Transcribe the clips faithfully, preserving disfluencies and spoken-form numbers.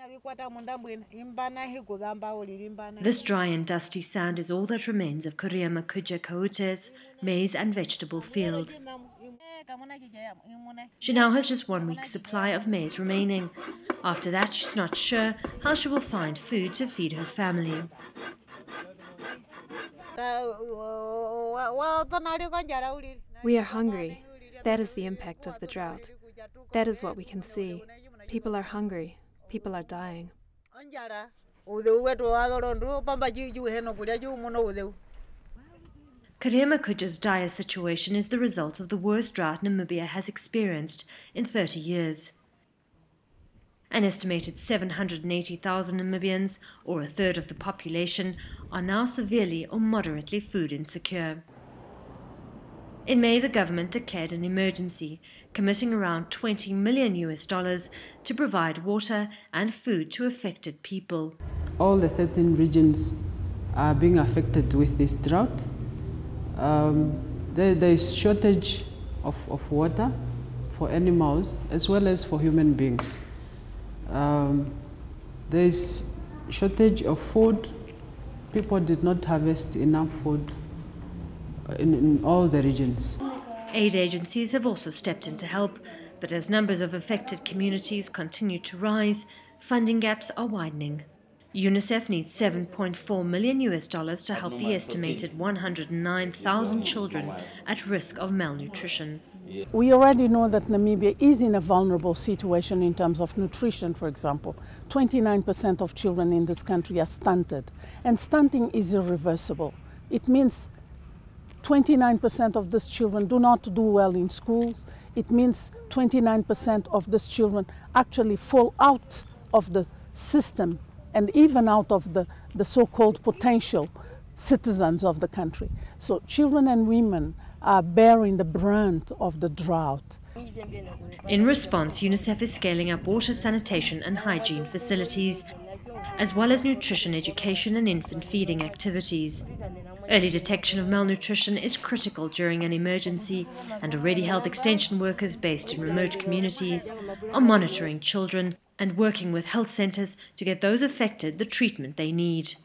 This dry and dusty sand is all that remains of Kuriama Kuja Kaute's maize and vegetable field. She now has just one week's supply of maize remaining. After that, she's not sure how she will find food to feed her family. We are hungry. That is the impact of the drought. That is what we can see. People are hungry. People are dying. Kuriama Kuja's dire situation is the result of the worst drought Namibia has experienced in thirty years. An estimated seven hundred eighty thousand Namibians, or a third of the population, are now severely or moderately food insecure. In May, the government declared an emergency, committing around twenty million U S dollars to provide water and food to affected people. All the thirteen regions are being affected with this drought. Um, there, there is shortage of, of water for animals as well as for human beings. Um, there is shortage of food. People did not harvest enough food in, in all the regions. Aid agencies have also stepped in to help, but as numbers of affected communities continue to rise, funding gaps are widening. UNICEF needs seven point four million U S dollars to help the estimated one hundred nine thousand children at risk of malnutrition. We already know that Namibia is in a vulnerable situation in terms of nutrition, for example. twenty-nine percent of children in this country are stunted, and stunting is irreversible. It means twenty-nine percent of these children do not do well in schools. It means twenty-nine percent of these children actually fall out of the system and even out of the, the so-called potential citizens of the country. So children and women are bearing the brunt of the drought. In response, UNICEF is scaling up water, sanitation and hygiene facilities, as well as nutrition education and infant feeding activities. Early detection of malnutrition is critical during an emergency, and already health extension workers based in remote communities are monitoring children and working with health centres to get those affected the treatment they need.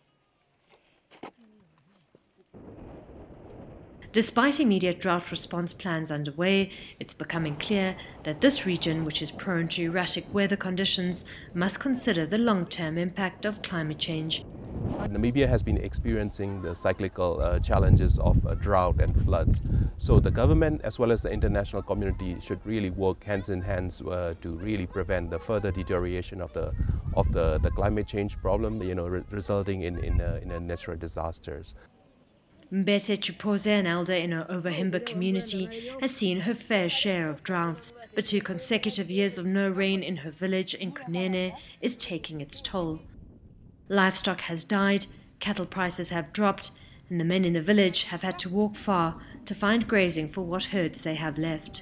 Despite immediate drought response plans underway, it's becoming clear that this region, which is prone to erratic weather conditions, must consider the long-term impact of climate change. Namibia has been experiencing the cyclical uh, challenges of uh, drought and floods. So the government as well as the international community should really work hands in hands uh, to really prevent the further deterioration of the of the, the climate change problem, you know, re resulting in, in, uh, in uh, natural disasters. Mbete Chipoze, an elder in her Overhimba community, has seen her fair share of droughts, but two consecutive years of no rain in her village in Kunene is taking its toll. Livestock has died, cattle prices have dropped, and the men in the village have had to walk far to find grazing for what herds they have left.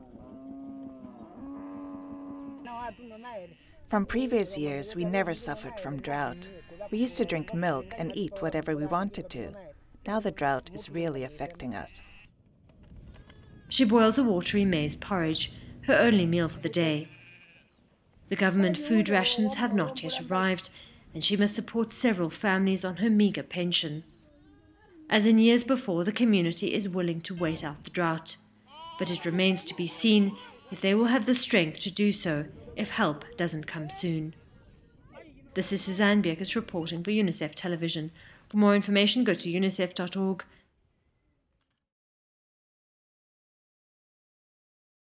From previous years, we never suffered from drought. We used to drink milk and eat whatever we wanted to. Now the drought is really affecting us. She boils a watery maize porridge, her only meal for the day. The government food rations have not yet arrived, and she must support several families on her meagre pension. As in years before, the community is willing to wait out the drought, but it remains to be seen if they will have the strength to do so if help doesn't come soon. This is Suzanne Bierkes reporting for UNICEF Television. For more information, go to unicef dot org